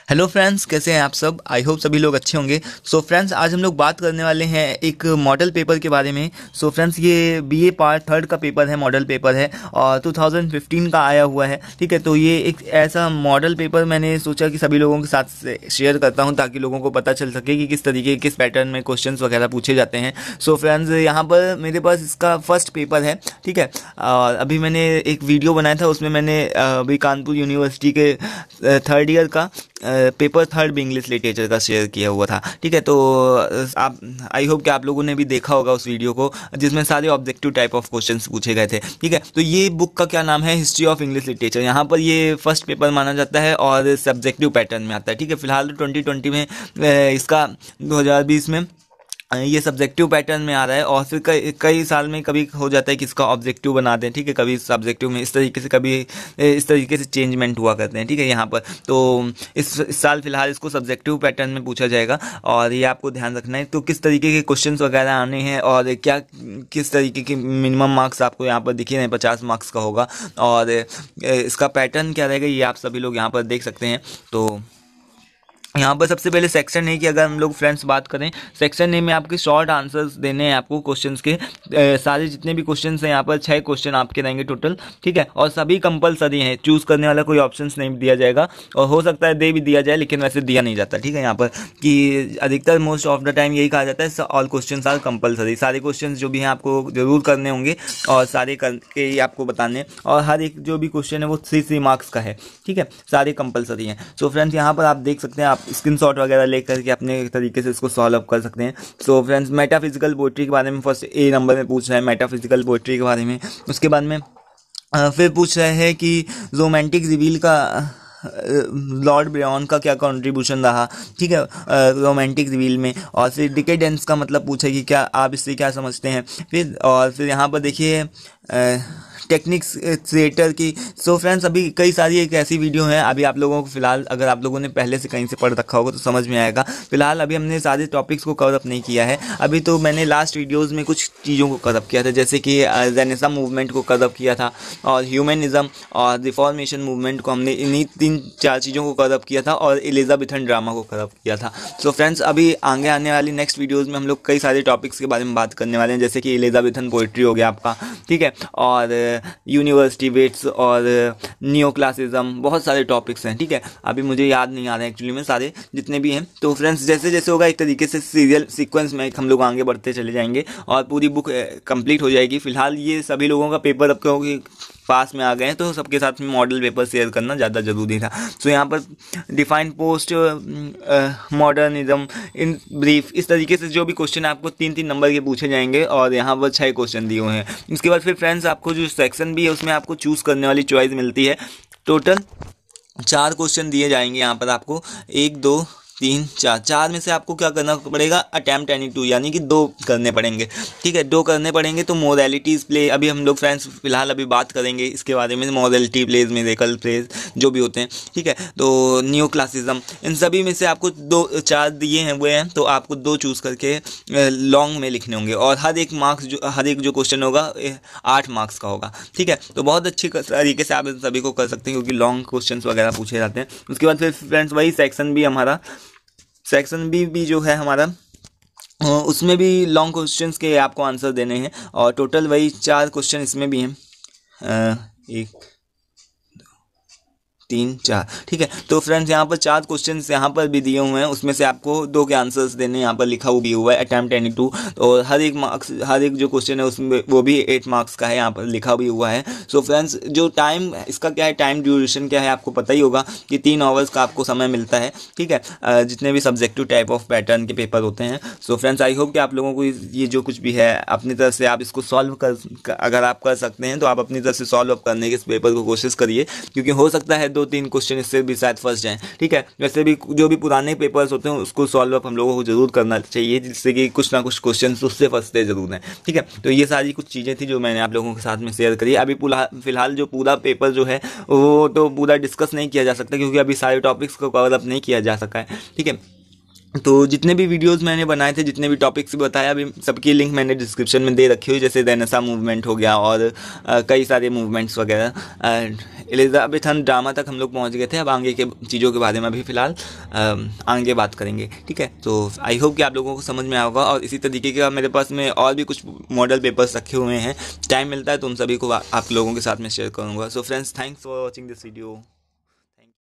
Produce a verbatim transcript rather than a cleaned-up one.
Hello friends, कैसे हैं आप सब। आई होप सभी लोग अच्छे होंगे। सो फ्रेंड्स, आज हम लोग बात करने वाले हैं एक मॉडल पेपर के बारे में। सो फ्रेंड्स, ये बीए पार्ट थर्ड का पेपर है, मॉडल पेपर है और टू थाउजेंड फिफ्टीन का आया हुआ है। ठीक है, तो ये एक ऐसा मॉडल पेपर मैंने सोचा कि सभी लोगों के साथ शेयर करता हूं ताकि लोगों को पता चल सके कि किस तरीके किस पैटर्न में क्वेश्चंस वगैरह पूछे जाते हैं। सो फ्रेंड्स, यहाँ पर मेरे पास इसका फर्स्ट पेपर है। ठीक है, और अभी मैंने एक वीडियो बनाया था, उसमें मैंने अभी कानपुर यूनिवर्सिटी के थर्ड ईयर का पेपर थर्ड भी इंग्लिश लिटरेचर का शेयर किया हुआ था। ठीक है, तो आप आई होप कि आप लोगों ने भी देखा होगा उस वीडियो को, जिसमें सारे ऑब्जेक्टिव टाइप ऑफ क्वेश्चंस पूछे गए थे। ठीक है, तो ये बुक का क्या नाम है, हिस्ट्री ऑफ इंग्लिश लिटरेचर। यहाँ पर ये फर्स्ट पेपर माना जाता है और सब्जेक्टिव पैटर्न में आता है। ठीक है, फिलहाल ट्वेंटी ट्वेंटी में इसका दो हज़ार बीस में ये सब्जेक्टिव पैटर्न में आ रहा है और फिर कई कई साल में कभी हो जाता है कि इसका ऑब्जेक्टिव बना दें। ठीक है, कभी सब्जेक्टिव में इस तरीके से, कभी इस तरीके से चेंजमेंट हुआ करते हैं। ठीक है, यहाँ पर तो इस, इस साल फिलहाल इसको सब्जेक्टिव पैटर्न में पूछा जाएगा और ये आपको ध्यान रखना है। तो किस तरीके के क्वेश्चंस वगैरह आने हैं और क्या किस तरीके के मिनिमम मार्क्स आपको यहाँ पर दिखे हैं, पचास मार्क्स का होगा और इसका पैटर्न क्या रहेगा ये आप सभी लोग यहाँ पर देख सकते हैं। तो यहाँ पर सबसे पहले सेक्शन ए की अगर हम लोग फ्रेंड्स बात करें, सेक्शन ए में आपके शॉर्ट आंसर्स देने हैं आपको क्वेश्चंस के। ए, सारे जितने भी क्वेश्चंस हैं यहाँ पर छः क्वेश्चन आपके रहेंगे टोटल। ठीक है, और सभी कंपलसरी हैं, चूज़ करने वाला कोई ऑप्शंस नहीं दिया जाएगा और हो सकता है दे भी दिया जाए लेकिन वैसे दिया नहीं जाता। ठीक है, यहाँ पर कि अधिकतर मोस्ट ऑफ द टाइम यही कहा जाता है ऑल क्वेश्चन आर कंपलसरी। सारे क्वेश्चन जो भी हैं आपको जरूर करने होंगे और सारे करके ही आपको बताने, और हर एक जो भी क्वेश्चन है वो थ्री थ्री मार्क्स का है। ठीक है, सारे कंपलसरी हैं। सो फ्रेंड्स, यहाँ पर आप देख सकते हैं, आप स्क्रीनशॉट वगैरह लेकर के अपने तरीके से इसको सॉल्व अप कर सकते हैं। सो फ्रेंड्स, मेटाफिजिकल पोएट्री के बारे में फर्स्ट ए नंबर में पूछ रहा है, मेटाफिजिकल पोएट्री के बारे में। उसके बाद में फिर पूछ रहे हैं कि रोमांटिक रिवील का लॉर्ड ब्राउन का क्या कंट्रीब्यूशन रहा। ठीक है, रोमांटिक रिवील में। और फिर डिकेडेंस का मतलब पूछा कि क्या आप इससे क्या समझते हैं। फिर और फिर यहाँ पर देखिए टेक्निक्स क्रिएटर की। सो फ्रेंड्स, अभी कई सारी एक ऐसी वीडियो हैं, अभी आप लोगों को फिलहाल अगर आप लोगों ने पहले से कहीं से पढ़ रखा होगा तो समझ में आएगा। फिलहाल अभी हमने सारे टॉपिक्स को कवर अप नहीं किया है। अभी तो मैंने लास्ट वीडियोस में कुछ चीज़ों को कवर अप किया था, जैसे कि रेनेसां मूवमेंट को कवर अप किया था और ह्यूमनिज्म और रिफॉर्मेशन मूवमेंट को हमने इन्हीं तीन चार चीज़ों को कवर अप किया था और एलिजाबेथन ड्रामा को कवर अप किया था। सो फ्रेंड्स, अभी आगे आने वाली नेक्स्ट वीडियोज़ में हम लोग कई सारे टॉपिक्स के बारे में बात करने वाले हैं, जैसे कि एलिजाबेथन पोइट्री हो गया आपका। ठीक है, और यूनिवर्सिटी वेट्स और नियो क्लासिज्म, बहुत सारे टॉपिक्स हैं। ठीक है, अभी मुझे याद नहीं आ रहे हैं एक्चुअली में सारे जितने भी हैं। तो फ्रेंड्स, जैसे जैसे होगा एक तरीके से सीरियल सीक्वेंस में हम लोग आगे बढ़ते चले जाएंगे और पूरी बुक कंप्लीट हो जाएगी। फिलहाल ये सभी लोगों का पेपर अब क्योंकि पास में आ गए हैं तो सबके साथ में मॉडल पेपर शेयर करना ज़्यादा ज़रूरी था। सो यहाँ पर define post modernism in brief, इस तरीके से जो भी क्वेश्चन आपको तीन तीन नंबर के पूछे जाएंगे और यहाँ पर छः क्वेश्चन दिए हुए हैं। इसके बाद फिर फ्रेंड्स, आपको जो सेक्शन भी है उसमें आपको चूज़ करने वाली चॉइस मिलती है। टोटल चार क्वेश्चन दिए जाएंगे यहाँ पर आपको, एक दो तीन चार चार में से आपको क्या करना पड़ेगा, अटैम्प्ट एनी टू, यानी कि दो करने पड़ेंगे। ठीक है, दो करने पड़ेंगे। तो मोरालिटीज़ प्ले, अभी हम लोग फ्रेंड्स फिलहाल अभी बात करेंगे इसके बारे में, मोरालिटी प्लेज, मिरेकल प्लेज जो भी होते हैं। ठीक है, तो न्यू क्लासिज्म, इन सभी में से आपको दो चार दिए हैं हुए हैं तो आपको दो चूज़ करके लॉन्ग में लिखने होंगे और हर एक मार्क्स जो हर एक जो क्वेश्चन होगा आठ मार्क्स का होगा। ठीक है, तो बहुत अच्छी तरीके से आप इन सभी को कर सकते हैं क्योंकि लॉन्ग क्वेश्चन वगैरह पूछे जाते हैं। उसके बाद फिर फ्रेंड्स वही सेक्शन भी हमारा सेक्शन बी भी जो है हमारा, उसमें भी लॉन्ग क्वेश्चंस के आपको आंसर देने हैं और टोटल वही चार क्वेश्चन इसमें भी हैं, एक तीन चार। ठीक है, तो फ्रेंड्स यहाँ पर चार क्वेश्चंस यहाँ पर भी दिए हुए हैं, उसमें से आपको दो के आंसर्स देने यहाँ पर लिखा हुआ भी हुआ है, अटैम्प्ट एनी टू। और हर एक मार्क्स हर एक जो क्वेश्चन है उसमें वो भी एट मार्क्स का है, यहाँ पर लिखा भी हुआ है। सो फ्रेंड्स, जो टाइम इसका क्या है, टाइम ड्यूरेशन क्या है आपको पता ही होगा कि तीन आवर्स का आपको समय मिलता है। ठीक है, जितने भी सब्जेक्टिव टाइप ऑफ पैटर्न के पेपर होते हैं। सो फ्रेंड्स, आई होप कि आप लोगों को ये जो कुछ भी है अपनी तरफ से आप इसको सॉल्व कर, अगर आप कर सकते हैं तो आप अपनी तरफ से सॉल्व अप करने के इस पेपर को कोशिश करिए, क्योंकि हो सकता है दो तीन क्वेश्चन इससे भी शायद फंस जाएं। ठीक है, वैसे भी जो भी पुराने पेपर्स होते हैं उसको सॉल्व अप हम लोगों को जरूर करना चाहिए, जिससे कि कुछ ना कुछ क्वेश्चन उससे फंसते जरूर हैं। ठीक है, तो ये सारी कुछ चीज़ें थी जो मैंने आप लोगों के साथ में शेयर करी। अभी फिलहाल जो पूरा पेपर जो है वो तो पूरा डिस्कस नहीं किया जा सकता क्योंकि अभी सारे टॉपिक्स को कवर अप नहीं किया जा सका है। ठीक है, तो जितने भी वीडियोस मैंने बनाए थे, जितने भी टॉपिक्स बताया, अभी सबकी लिंक मैंने डिस्क्रिप्शन में दे रखी हुई, जैसे रेनेसां मूवमेंट हो गया और आ, कई सारे मूवमेंट्स वगैरह, एलिजाबेथन ड्रामा तक हम लोग पहुंच गए थे। अब आगे के चीज़ों के बारे में अभी फ़िलहाल आगे बात करेंगे, ठीक है। तो आई होप कि आप लोगों को समझ में आया होगा। और इसी तरीके के मेरे पास में और भी कुछ मॉडल पेपर्स रखे हुए हैं, टाइम मिलता है तो उन सभी को आप लोगों के साथ में शेयर करूँगा। So friends, thanks for watching this video.